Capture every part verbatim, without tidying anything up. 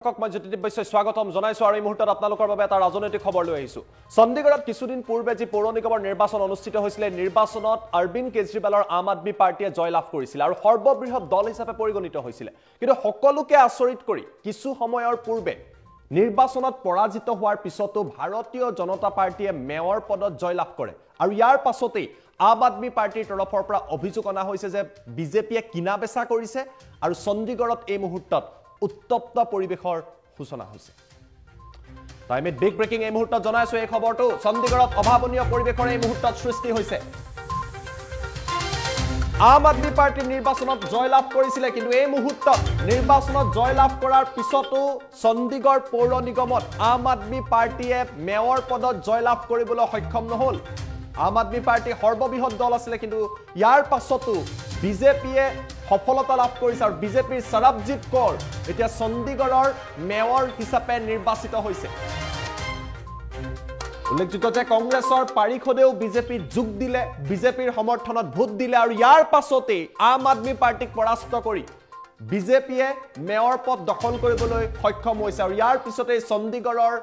মই জ্যোতিদীপ বৈশ্যই স্বাগতম জনাইছো আৰু এই মুহূৰ্তত আপোনালোকৰ বাবে এটা ৰাজনৈতিক খবৰ লৈ আহিছো চণ্ডীগড়ত কিছুদিন পূৰ্বে যি পৌৰ নিগমৰ নিৰ্বাচন অনুষ্ঠিত হৈছিল নিৰ্বাচনত অৰবিন্দ কেজৰিৱালৰ আম আদমি পাৰ্টিয়ে জয়লাভ কৰিছিল আৰু সৰ্ববৃহৎ দল হিচাপে পৰিগণিত হৈছিল কিন্তু সকলোকে আচৰিত কৰি কিছু সময়ৰ পূৰ্বে নিৰ্বাচনত পৰাজিত হোৱাৰ পিছতো ভাৰতীয় জনতা পাৰ্টিয়ে মেয়ৰ পদত জয়লাভ কৰে আৰু ইয়াৰ পাছতেই আম আদমি পাৰ্টিৰ তৰফৰ পৰা অভিযোগ অনা হৈছে যে বিজেপিয়ে কিনা বেচা কৰিছে আৰু চণ্ডীগড়ত এই মুহূৰ্তত উত্তপ্ত পৰিবেশৰ সূচনা হৈছে টাইমত বিগ ব্ৰেকিং এই মুহূৰ্তত জনাইছো এই খবৰটো চণ্ডীগড়ত অভাৱনীয় পৰিবেশৰ এই মুহূৰ্তত সৃষ্টি হৈছে আম আদমি পাৰ্টি নিৰ্বাচনত জয়লাভ কৰিছিল কিন্তু এই মুহূৰ্তত নিৰ্বাচনত জয়লাভ কৰাৰ পিছতো চণ্ডীগড় পৌৰ নিগমত আম আদমি পাৰ্টিয়ে মেয়ৰ পদত জয়লাভ কৰিবলৈ সক্ষম নহল আম আদমি পাৰ্টি সৰ্ববৃহৎ দল আছিল কিন্তু ইয়াৰ পাছতো বিজেপিয়ে সফলতা লাভ কৰিছে আৰু বিজেপিৰ সৰবজিত কৌৰ এতিয়া চণ্ডীগড়ৰ মেয়ৰ হিচাপে নিৰ্বাচিত হৈছে উল্লেখযোগ্য যে কংগ্ৰেছৰ পাৰিষদেও বিজেপিৰ যোগ দিলে বিজেপিৰ সমৰ্থনত ভোট দিলে আৰু ইয়াৰ পাছতেই আম আদমি পাৰ্টিক পৰাস্ত কৰি বিজেপিয়ে মেয়ৰ পদ দখল কৰিবলৈ সক্ষম হৈছে আৰু ইয়াৰ পিছতেই চণ্ডীগড়ৰ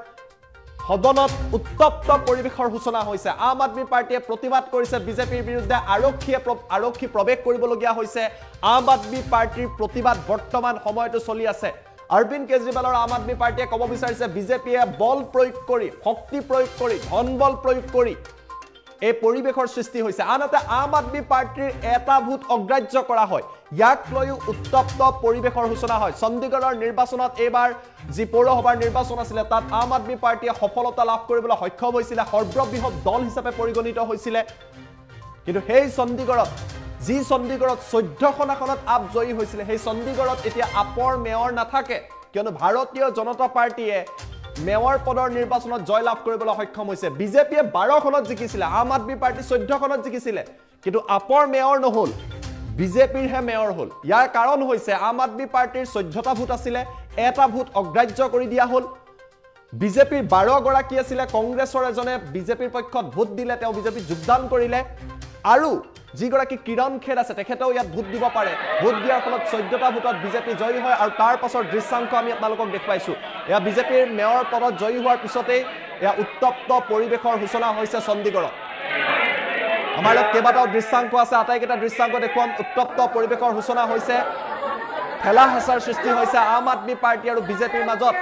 সদনত উত্তপ্ত পৰিবেশৰ সূচনা হৈছে আম আদমি পাৰ্টিয়ে প্ৰতিবাদ কৰিছে বিজেপিৰ বিৰুদ্ধে আৰক্ষীয়ে আৰক্ষী প্ৰৱেশ কৰিবলগীয়া হৈছে আম আদমি পাৰ্টিৰ প্ৰতিবাদ বৰ্তমান সময়তো চলি আছে অৰবিন্দ কেজৰিৱালৰ আম আদমি পাৰ্টিয়ে ক'ব বিচাৰিছে বিজেপিয়ে বল প্ৰয়োগ কৰি শক্তি প্ৰয়োগ কৰি ধন বল প্ৰয়োগ কৰি এই পৰিবেশৰ সৃষ্টি হৈছে আনহাতে আম আদমি পাৰ্টিৰ এটা ভোট অগ্ৰাহ্য কৰা হয় ইয়াক লৈও উত্তপ্ত পৰিবেশৰ সূচনা হয় চণ্ডীগড়ৰ নিৰ্বাচনত এইবাৰ যি পৌৰসভাৰ নিৰ্বাচন আছিল তাত আম আদমি পাৰ্টিয়ে সফলতা লাভ কৰিবলৈ সক্ষম হৈছিল সৰ্ববৃহৎ দল হিচাপে পৰিগণিত হৈছিল কিন্তু সেই চণ্ডীগড়ত যি চণ্ডীগড়ত চৈধ্যখন আসনত আপ জয়ী হৈছিল সেই চণ্ডীগড়ত এতিয়া আপৰ মেয়ৰ নাথাকে কিয়নো ভাৰতীয় জনতা পাৰ্টিয়ে মেয়ৰ পদৰ নিৰ্বাচনত জয়লাভ কৰিবলৈ সক্ষম হৈছে বিজেপিয়ে বাৰখনত জিকিছিল আম আদমি পাৰ্টি চৈধ্যখনত জিকিছিল কিন্তু আপৰ মেয়ৰ নহল বিজেপিৰ হে মেয়ৰ হল ইয়াৰ কাৰণ হৈছে আম আদমি পাৰ্টিৰ চৈধ্যটা ভোট আছিল এটা ভোট অগ্ৰাহ্য কৰি দিয়া হল বিজেপিৰ বাৰ গৰাকী আছিল কংগ্ৰেছৰ এজনে বিজেপিৰ পক্ষত ভোট দিলে তেওঁ বিজেপিত যোগদান কৰিলে আৰু যিগৰাকী কিৰণ খেৰ আছে তেখেতেও ইয়াত ভোট দিব পাৰে ভোট দিয়াৰ ফলত চৈধ্যটা ভোটত বিজেপি জয়ী হয় আৰু তাৰ পাছৰ দৃশ্যাংশ আমি আপোনালোকক দেখুৱাইছো এয়া বিজেপিৰ মেয়ৰ পদত জয়ী হোৱাৰ পিছতেই এয়া উত্তপ্ত পৰিবেশৰ সূচনা হৈছে চণ্ডীগড়ত আমাৰ লগত কেইবাটাও দৃশ্যাংশ আছে আটাইকেইটা দৃশ্যাংশ দেখুৱাম উত্তপ্ত পৰিবেশৰ সূচনা হৈছে ঠেলা হেঁচাৰ সৃষ্টি হৈছে আম আদমি পাৰ্টি আৰু বিজেপিৰ মাজত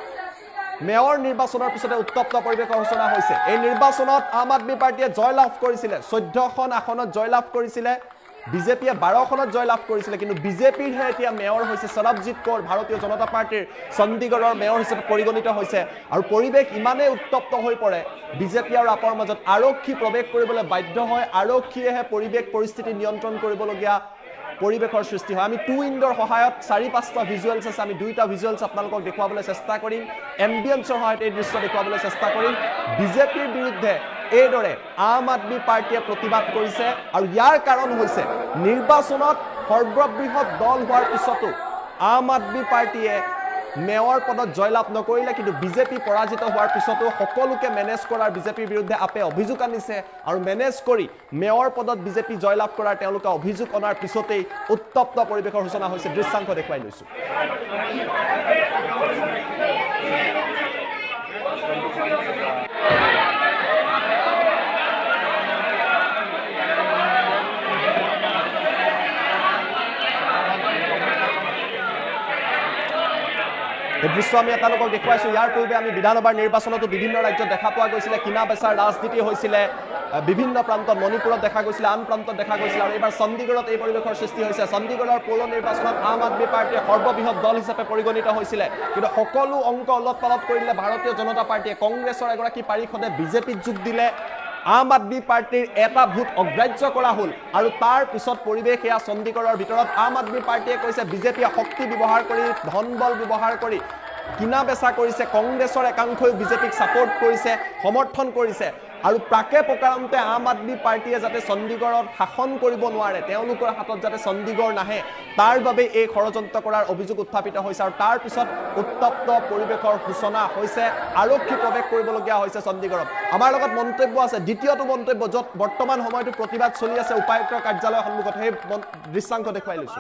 মেয়ৰ নিৰ্বাচনৰ পিছতে উত্তপ্ত পৰিবেশৰ সূচনা হৈছে এই নিৰ্বাচনত আম আদমি পাৰ্টিয়ে জয়লাভ কৰিছিল চৈধ্যখন আসনত জয়লাভ কৰিছিল বিজেপিয়ে বাৰখনত জয়লাভ কৰিছিল কিন্তু বিজেপিৰ হে এতিয়া মেয়ৰ হৈছে সৰবজিত কৌৰ ভাৰতীয় জনতা পাৰ্টিৰ চণ্ডীগড়ৰ মেয়ৰ হিচাপে পৰিগণিত হৈছে আৰু পৰিবেশ ইমানেই উত্তপ্ত হৈ পৰে বিজেপি আৰু আপৰ মাজত আৰক্ষী প্ৰৱেশ কৰিবলৈ বাধ্য হয় আৰক্ষীয়েহে পৰিবেশ পৰিস্থিতি নিয়ন্ত্ৰণ কৰিবলগীয়া পৰিবেশৰ সৃষ্টি হয় আমি টু ইণ্ডৰ সহায়ত চাৰি পাঁচটা ভিজুৱেলছ আছে আমি দুইটা ভিজুৱেলছ আপোনালোকক দেখুৱাবলৈ চেষ্টা কৰিম এম্বিয়েন্সৰ সহায়ত এই দৃশ্য দেখুৱাবলৈ চেষ্টা কৰিম বিজেপিৰ বিৰুদ্ধে এইদৰে আম আদমি পাৰ্টিয়ে প্ৰতিবাদ কৰিছে আৰু ইয়াৰ কাৰণ হৈছে নিৰ্বাচনত সৰ্ববৃহৎ দল হোৱাৰ পিছতো আম আদমি পাৰ্টিয়ে মেয়ৰ পদত জয়লাভ নকৰিলে কিন্তু বিজেপি পৰাজিত হোৱাৰ পিছতো সকলোকে মেনেজ কৰাৰ বিজেপিৰ বিৰুদ্ধে আপে অভিযোগ আনিছে আৰু মেনেজ কৰি মেয়ৰ পদত বিজেপি জয়লাভ কৰাৰ তেওঁলোকে অভিযোগ অনাৰ পিছতেই উত্তপ্ত পৰিবেশৰ সূচনা হৈছে দৃশ্যাংশ দেখুৱাই লৈছো এই দৃশ্য আমি আপোনালোকক দেখুৱাইছো ইয়াৰ পূৰ্বে আমি বিধানসভাৰ নিৰ্বাচনতো বিভিন্ন ৰাজ্যত দেখা পোৱা গৈছিলে কিনা বেচাৰ ৰাজনীতি হৈছিলে বিভিন্ন প্ৰান্তত মণিপুৰত দেখা গৈছিলে আন প্ৰান্তত দেখা গৈছিলে আৰু এইবাৰ চণ্ডীগড়ত এই পৰিবেশৰ সৃষ্টি হৈছে চণ্ডীগড়ৰ পৌৰ নিৰ্বাচনত আম আদমি পাৰ্টিয়ে সৰ্ববৃহৎ দল হিচাপে পৰিগণিত হৈছিলে কিন্তু সকলো অংক ওলট পালট কৰিলে ভাৰতীয় জনতা পাৰ্টিয়ে কংগ্ৰেছৰ এগৰাকী পাৰিষদে বিজেপিত যোগ দিলে আম আদমি পাৰ্টিৰ এটা ভোট অগ্ৰাহ্য কৰা হল আৰু তাৰ পিছত পৰিবেশ এয়া চণ্ডীগড়ৰ ভিতৰত আম আদমি পাৰ্টিয়ে কৈছে বিজেপিয়ে শক্তি ব্যৱহাৰ কৰি ধন বল ব্যৱহাৰ কৰি কিনা বেচা কৰিছে কংগ্ৰেছৰ একাংশই বিজেপিক সাপোৰ্ট কৰিছে সমৰ্থন কৰিছে আৰু প্ৰাকে প্ৰকাৰন্তে আম আদমি পাৰ্টিয়ে যাতে চণ্ডীগড়ত শাসন কৰিব নোৱাৰে, তেওঁলোকৰ হাতত যাতে চণ্ডীগড় নাহে, তাৰ বাবে এই ষড়যন্ত্ৰ কৰাৰ অভিযোগ উত্থাপিত হৈছে। আৰু তাৰ পিছত উত্তপ্ত পৰিৱেশৰ সূচনা হৈছে, আৰক্ষী প্ৰৱেশ কৰিবলগীয়া হৈছে চণ্ডীগড়ত। আমাৰ লগত মন্তব্য আছে, দ্বিতীয়টো মন্তব্য, য'ত বৰ্তমান সময়তো প্ৰতিবাদ চলি আছে উপায়ুক্তৰ কাৰ্যালয়ৰ সন্মুখত, সেই দৃশ্যাংশ দেখুৱাই লৈছো।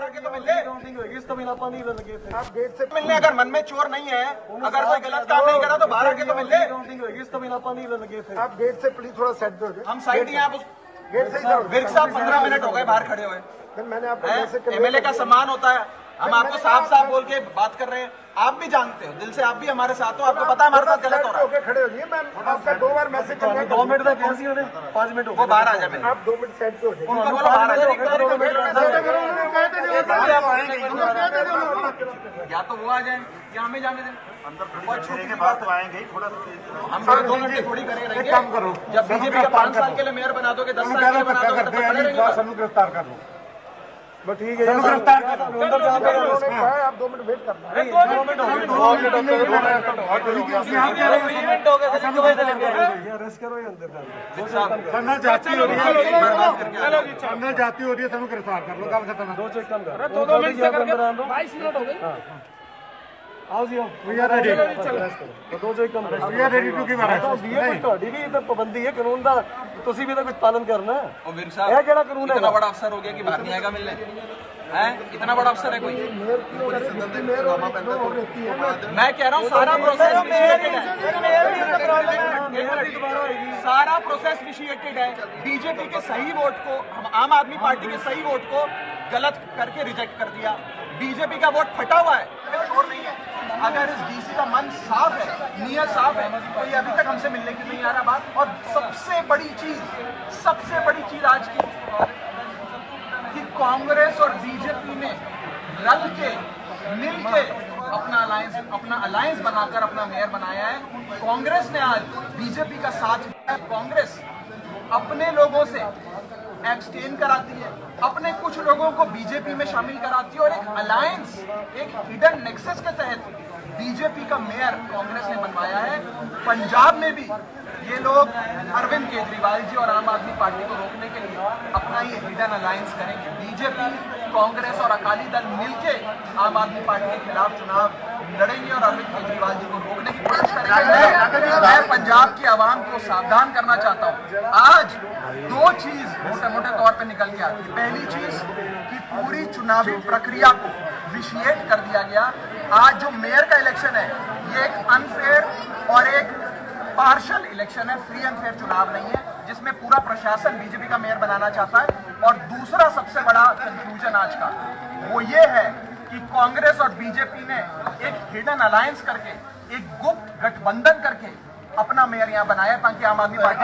अगर मन में चोर नहीं है, अगर कोई गलत काम नहीं करा तो बाहर आके तो मिल ले। आप गेट से प्लीज थोड़ा साइड दो। हम साइड ही आप गेट से इधर। विर्क साहब पंद्रह मिनट हो गए बाहर खड़े हुए। मैंने आपको एमएलए का सम्मान होता है, हम आपको साफ साफ बोल के बात कर रहे हैं, आप भी जानते हो, दिल से आप भी हमारे साथ हो, आपको पता है हमारे साथ गलत हो रहा है। खड़े हो जाइए, मैं आपका दो बार मैसेज कर दिया। दो मिनट तक कैसी हो रही, पाँच मिनट वो बाहर आ जाए, आप दो मिनट साइड पे हो जाइए। उनको बोलो बाहर आ जाए। या तो वो आ जाए या हमें जाने दें। अंदर छोटी की बात आएंगे थोड़ा, हम दो मिनट थोड़ी करेंगे। काम करो, जब बीजेपी का पाँच साल के लिए मेयर बना दोगे, दस साल के लिए बना दोगे, तो खड़े रहेंगे। गिरफ्तार कर लो, बस ठीक है, गिरफ्तार कर लो। आप दो मिनट वेट करना। दो मिनट हो गए, अरेस्ट करो या अंदर संगत जाती हो रही है, संगत जाती हो रही है, सब गिरफ्तार कर लो, काम खत्म। दो चेक कम कर, दो दो मिनट से करके बाईस मिनट हो गए। आओ जी, वी आर रेडी। तो दो चेक कम, we are ready to give arrest. ये कोई ਤੁਹਾਡੀ ਵੀ ਤਾਂ ਪਾਬੰਦੀ ਹੈ ਕਾਨੂੰਨ ਦਾ, ਤੁਸੀਂ ਵੀ ਤਾਂ ਕੁਝ ਪਾਲਨ करना है। और विर्क साहब, ਇਹ ਕਿਹੜਾ ਕਾਨੂੰਨ ਹੈ? इतना बड़ा अफसर हो गया कि बाहर नहीं आएगा मिलने, हैं? इतना बड़ा अफसर है कोई? मैं कह रहा हूँ सारा प्रोसेस सारा प्रोसेस इनिशिएटेड है। बीजेपी के सही वोट को, हम आम आदमी पार्टी के सही वोट को गलत करके रिजेक्ट कर दिया। बीजेपी का वोट फटा हुआ है, शोर नहीं है। अगर इस डीसी का मन साफ है, नीयत साफ है, तो ये अभी तक हमसे मिलने की नहीं आ रहा बात। और सबसे बड़ी चीज, सबसे बड़ी चीज आज की कि कांग्रेस और बीजेपी ने रल के मिल के अपना अलायंस अपना अलायंस बनाकर अपना मेयर बनाया है। कांग्रेस ने आज बीजेपी का साथ दिया। कांग्रेस अपने लोगों से एक्सटेन कराती है, अपने कुछ लोगों को बीजेपी में शामिल कराती है, और एक अलायंस, एक हिडन नेक्सस के तहत बीजेपी का मेयर कांग्रेस ने बनवाया है। पंजाब में भी ये लोग अरविंद केजरीवाल जी और आम आदमी पार्टी को रोकने के लिए अपना ये हिडन अलायंस करेंगे। बीजेपी, कांग्रेस और अकाली दल मिलके आम आदमी पार्टी के खिलाफ चुनाव लड़ेंगे और अरविंद केजरीवाल जी को रोकने की कोशिश करेंगे। मैं पंजाब की आवाम को सावधान करना चाहता हूँ। आज दो चीज मोटे मोटे तौर पे निकल के आती है। पहली चीज कि पूरी चुनावी प्रक्रिया को विशिएट कर दिया गया। आज जो मेयर का इलेक्शन है, ये एक अनफेयर और एक पार्शल इलेक्शन है, फ्री एंड फेयर चुनाव नहीं है, जिसमें पूरा प्रशासन बीजेपी का मेयर बनाना चाहता है। और दूसरा सबसे बड़ा कंफ्यूजन आज का वो ये है कि कांग्रेस और बीजेपी ने एक हिडन अलायंस करके, एक गुप्त गठबंधन करके अपना मेयर यहाँ बनाया, ताकि आम आदमी पार्टी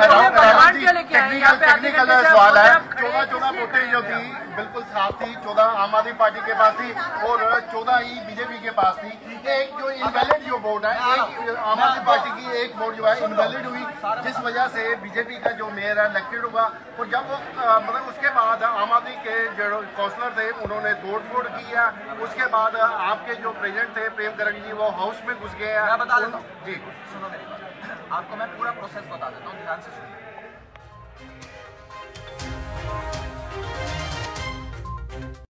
टेक्निकल सवाल है। चौदह चौदह वोटें जो थी बिल्कुल साफ थी, चौदह आम आदमी पार्टी के पास थी और चौदह ही बीजेपी के पास थी। एक जो इनवैलिड जो वोट है, एक आम आदमी पार्टी की एक वोट जो है इनवैलिड हुई, जिस वजह से बीजेपी का जो मेयर है इलेक्टेड हुआ। और जब वो मतलब उसके बाद आम आदमी के जो काउंसलर थे उन्होंने तोड़ फोड़ किया। उसके बाद आपके जो प्रेसिडेंट थे प्रेम करन जी, वो हाउस में घुस गए हैं। मैं बता देता हूँ जी, सुनो मेरी बात, आपको मैं पूरा प्रोसेस बता देता हूँ, ध्यान से सुनिए।